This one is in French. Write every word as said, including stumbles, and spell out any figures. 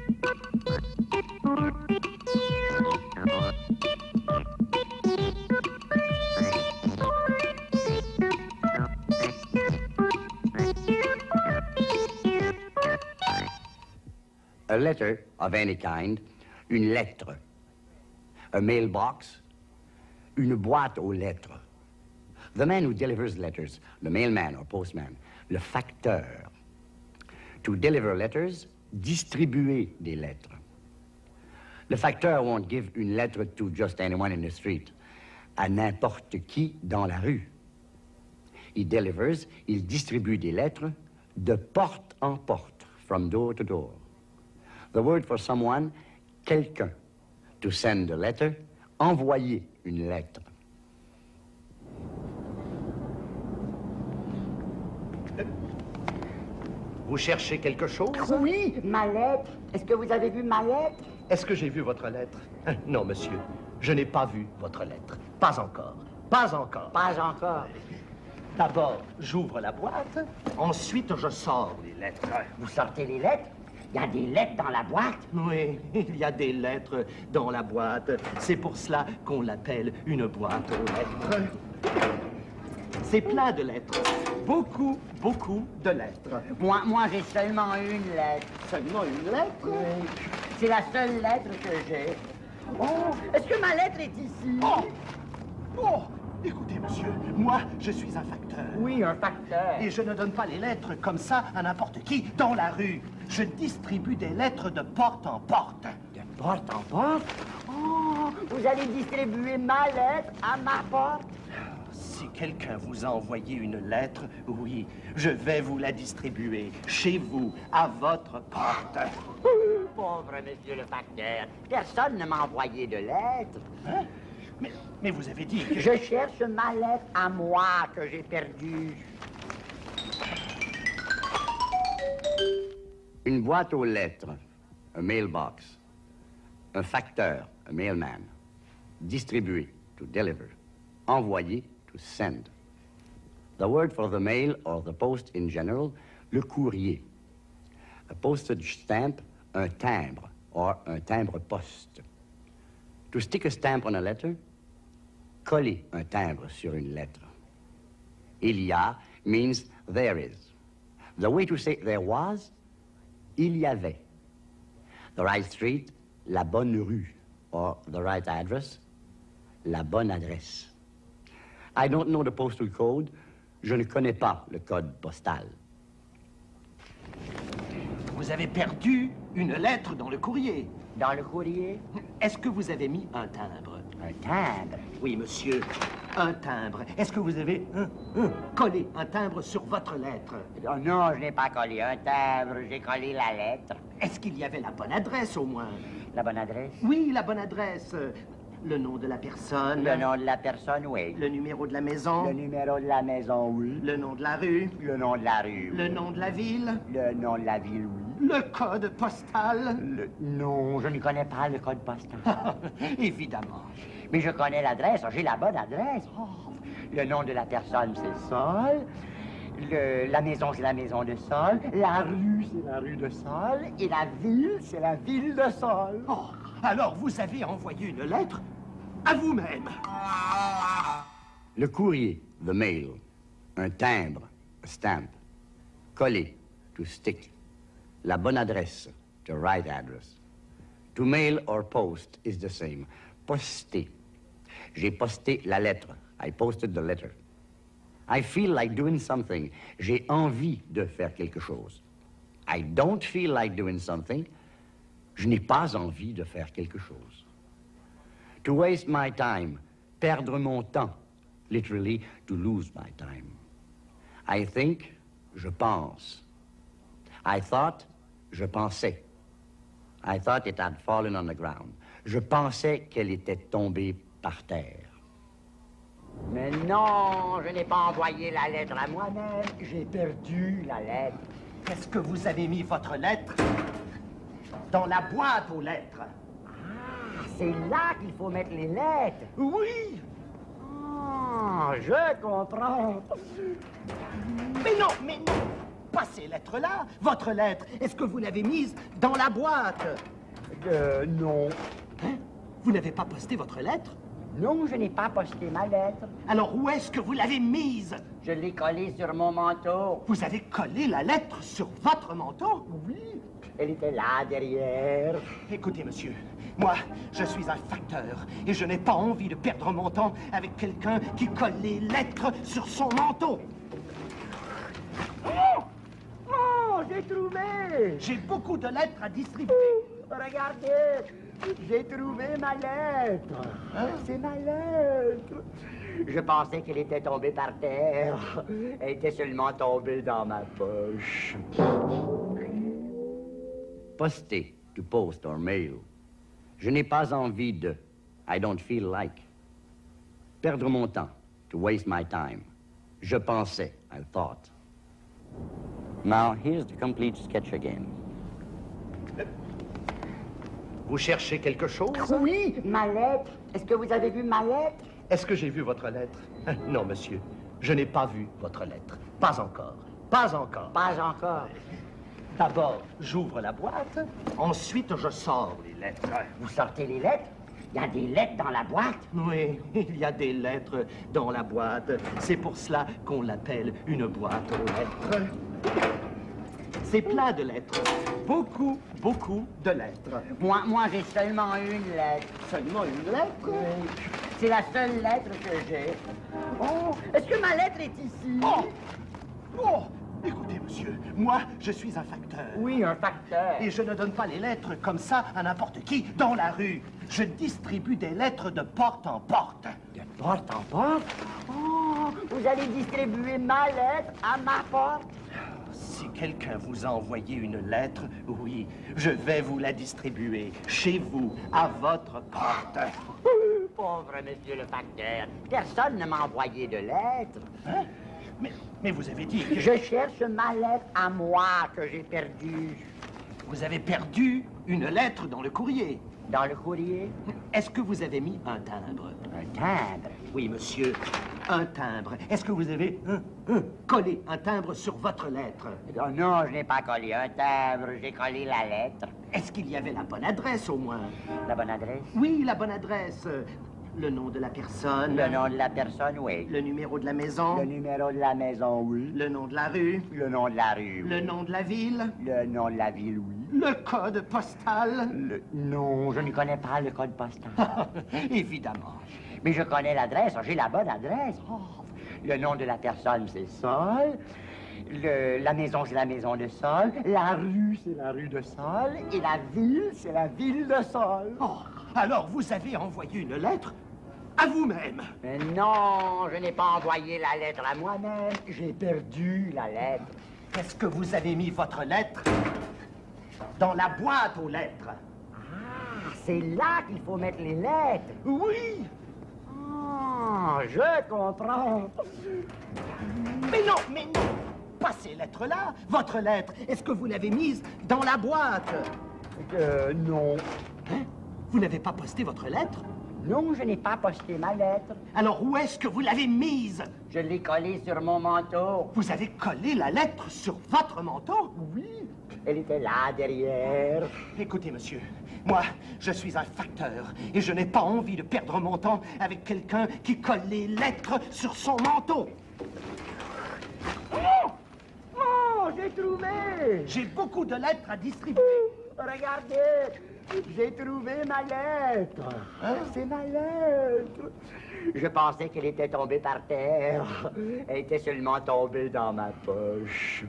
A letter of any kind, une lettre. A mailbox, une boîte aux lettres. The man who delivers letters, the mailman or postman, le facteur. To deliver letters, distribuer des lettres. Le facteur won't give une lettre to just anyone in the street, à n'importe qui dans la rue. He delivers, il distribue des lettres de porte en porte, from door to door. The word for someone, quelqu'un. To send a letter, envoyer une lettre. Vous cherchez quelque chose? Oui, ma lettre. Est-ce que vous avez vu ma lettre? Est-ce que j'ai vu votre lettre? Non, monsieur. Je n'ai pas vu votre lettre. Pas encore. Pas encore. Pas encore. D'abord, j'ouvre la boîte. Ensuite, je sors les lettres. Vous sortez les lettres? Il y a des lettres dans la boîte? Oui, il y a des lettres dans la boîte. C'est pour cela qu'on l'appelle une boîte aux lettres. C'est plein de lettres. Beaucoup, beaucoup de lettres. Moi, moi j'ai seulement une lettre. Seulement une lettre? Oui. C'est la seule lettre que j'ai. Oh, est-ce que ma lettre est ici? Oh! Oh! Écoutez, monsieur, moi, je suis un facteur. Oui, un facteur. Et je ne donne pas les lettres comme ça à n'importe qui dans la rue. Je distribue des lettres de porte en porte. De porte en porte? Oh, vous allez distribuer ma lettre à ma porte? Si quelqu'un vous a envoyé une lettre, oui, je vais vous la distribuer chez vous, à votre porte. Pauvre monsieur le facteur, personne ne m'a envoyé de lettre. Hein? Mais, mais vous avez dit que... Je cherche ma lettre à moi que j'ai perdue. Une boîte aux lettres, a mailbox. Un facteur, a mailman. Distribuer, to deliver. Envoyer, to send. The word for the mail or the post in general, le courrier. A postage stamp, un timbre, or un timbre poste. To stick a stamp on a letter, coller un timbre sur une lettre. Il y a means there is. The way to say there was, il y avait. The right street, la bonne rue, or the right address, la bonne adresse. I don't know the postal code. Je ne connais pas le code postal. Vous avez perdu une lettre dans le courrier. Dans le courrier? Est-ce que vous avez mis un timbre? Un timbre? Oui, monsieur, un timbre. Est-ce que vous avez hein, hein, collé un timbre sur votre lettre? Oh non, je n'ai pas collé un timbre, j'ai collé la lettre. Est-ce qu'il y avait la bonne adresse, au moins? La bonne adresse? Oui, la bonne adresse. Le nom de la personne. Le nom de la personne, oui. Le numéro de la maison. Le numéro de la maison, oui. Le nom de la rue. Le nom de la rue, oui. Le nom de la ville. Le nom de la ville, oui. Le code postal. Le... Non, je ne connais pas le code postal. Évidemment. Mais je connais l'adresse, j'ai la bonne adresse. Oh, le nom de la personne, c'est Sol. Le... La maison, c'est la maison de Sol. La rue, c'est la rue de Sol. Et la ville, c'est la ville de Sol. Oh, alors vous avez envoyé une lettre à vous-même. Le courrier, the mail. Un timbre, a stamp. Coller, to stick. La bonne adresse, the right address. To mail or post is the same. Poster. J'ai posté la lettre. I posted the letter. I feel like doing something. J'ai envie de faire quelque chose. I don't feel like doing something. Je n'ai pas envie de faire quelque chose. To waste my time. Perdre mon temps. Literally, to lose my time. I think, je pense. I thought, je pensais. I thought it had fallen on the ground. Je pensais qu'elle était tombée par terre. Mais non, je n'ai pas envoyé la lettre à moi-même. J'ai perdu la lettre. Est-ce que vous avez mis votre lettre dans la boîte aux lettres? Ah, c'est là qu'il faut mettre les lettres. Oui. Ah, je comprends. Mais non, mais non. pas ces lettres-là. Votre lettre, est-ce que vous l'avez mise dans la boîte? Euh, non. Hein? Vous n'avez pas posté votre lettre? Non, je n'ai pas posté ma lettre. Alors où est-ce que vous l'avez mise? Je l'ai collée sur mon manteau. Vous avez collé la lettre sur votre manteau? Oui, elle était là, derrière. Écoutez, monsieur, moi, je suis un facteur et je n'ai pas envie de perdre mon temps avec quelqu'un qui colle les lettres sur son manteau. Oh! Oh, j'ai trouvé! J'ai beaucoup de lettres à distribuer. Regardez, j'ai trouvé ma lettre. Hein? C'est ma lettre. Je pensais qu'elle était tombée par terre. Elle était seulement tombée dans ma poche. Poster, to post or mail. Je n'ai pas envie de. I don't feel like. Perdre mon temps, to waste my time. Je pensais, I thought. Now, here's the complete sketch again. Vous cherchez quelque chose? Oui, ma lettre. Est-ce que vous avez vu ma lettre? Est-ce que j'ai vu votre lettre? Non, monsieur. Je n'ai pas vu votre lettre. Pas encore. Pas encore. Pas encore. D'abord, j'ouvre la boîte. Ensuite, je sors les lettres. Vous sortez les lettres? Il y a des lettres dans la boîte? Oui, il y a des lettres dans la boîte. C'est pour cela qu'on l'appelle une boîte aux lettres. C'est plein de lettres. Beaucoup, beaucoup de lettres. Moi, moi j'ai seulement une lettre. Seulement une lettre? Oui. C'est la seule lettre que j'ai. Oh, est-ce que ma lettre est ici? Oh! Oh! Écoutez, monsieur, moi, je suis un facteur. Oui, un facteur. Et je ne donne pas les lettres comme ça à n'importe qui dans la rue. Je distribue des lettres de porte en porte. De porte en porte? Oh, vous allez distribuer ma lettre à ma porte? Si quelqu'un vous a envoyé une lettre, oui, je vais vous la distribuer chez vous, à votre porte. Pauvre monsieur le facteur, personne ne m'a envoyé de lettre. Hein? Mais, mais vous avez dit que... Je cherche ma lettre à moi que j'ai perdue. Vous avez perdu une lettre dans le courrier. Dans le courrier? Est-ce que vous avez mis un timbre? Un timbre? Oui, monsieur, un timbre. Est-ce que vous avez hein, hein, collé un timbre sur votre lettre? Non, non, je n'ai pas collé un timbre, j'ai collé la lettre. Est-ce qu'il y avait la bonne adresse, au moins? La bonne adresse? Oui, la bonne adresse. Le nom de la personne. Le nom de la personne, oui. Le numéro de la maison. Le numéro de la maison, oui. Le nom de la rue. Le nom de la rue, oui. Le nom de la ville. Le nom de la ville, oui. Le code postal. Le... Non, je ne connais pas le code postal. Évidemment. Mais je connais l'adresse, j'ai la bonne adresse. Oh, le nom de la personne, c'est Sol. Le... La maison, c'est la maison de Sol. La rue, c'est la rue de Sol. Et la ville, c'est la ville de Sol. Oh, alors vous avez envoyé une lettre à vous-même. Mais non, je n'ai pas envoyé la lettre à moi-même. J'ai perdu la lettre. Est-ce que vous avez mis votre lettre dans la boîte aux lettres? Ah, c'est là qu'il faut mettre les lettres. Oui. Ah, je comprends. Mais non, mais non. Pas ces lettres-là. Votre lettre, est-ce que vous l'avez mise dans la boîte? Euh, non. Hein? Vous n'avez pas posté votre lettre? Non, je n'ai pas posté ma lettre. Alors où est-ce que vous l'avez mise? Je l'ai collée sur mon manteau. Vous avez collé la lettre sur votre manteau? Oui, elle était là, derrière. Écoutez, monsieur, moi, je suis un facteur et je n'ai pas envie de perdre mon temps avec quelqu'un qui colle les lettres sur son manteau. Oh! Oh, j'ai trouvé! J'ai beaucoup de lettres à distribuer. Regardez, j'ai trouvé ma lettre. Hein? C'est ma lettre. Je pensais qu'elle était tombée par terre. Elle était seulement tombée dans ma poche.